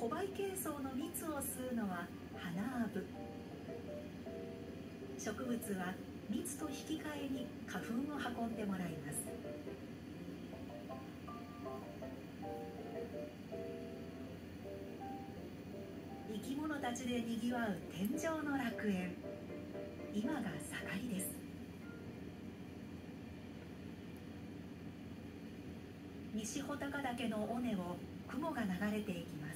バイケイソウの蜜を吸うのはハナアブ。植物は蜜と引き換えに花粉を運んでもらいます。生き物たちでにぎわう天上の楽園、今が盛りです。西穂高岳の尾根を雲が流れていきます。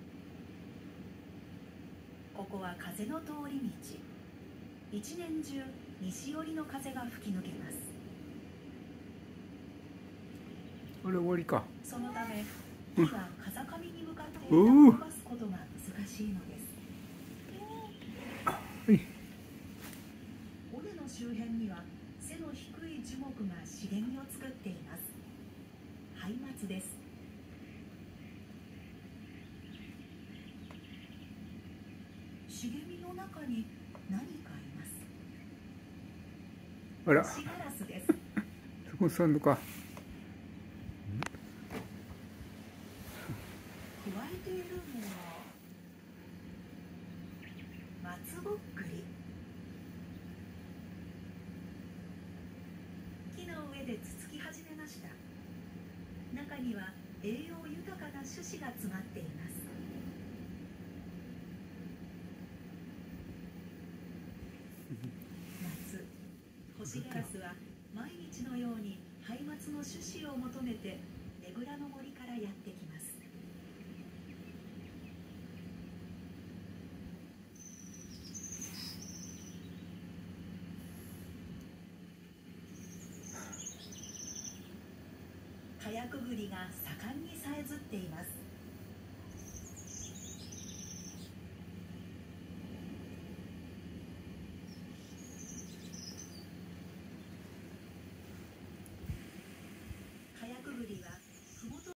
ここは風の通り道。一年中西寄りの風が吹き抜けます。 あれ終わりか。 そのため木は風上に向かって枝を伸ばすことが難しいのです。尾根の周辺には背の低い樹木が茂みを作っています。ハイマツです。茂みの中に何かいます。 あら、 シガラスです。 そこ座るのか。 加えているのは松ぼっくり。木の上でつつき始めました。中には栄養豊かな種子が詰まっています。夏、ホシガラスは毎日のようにハイマツの種子を求めてねぐらの森からやってきます。カヤクグリが盛んにさえずって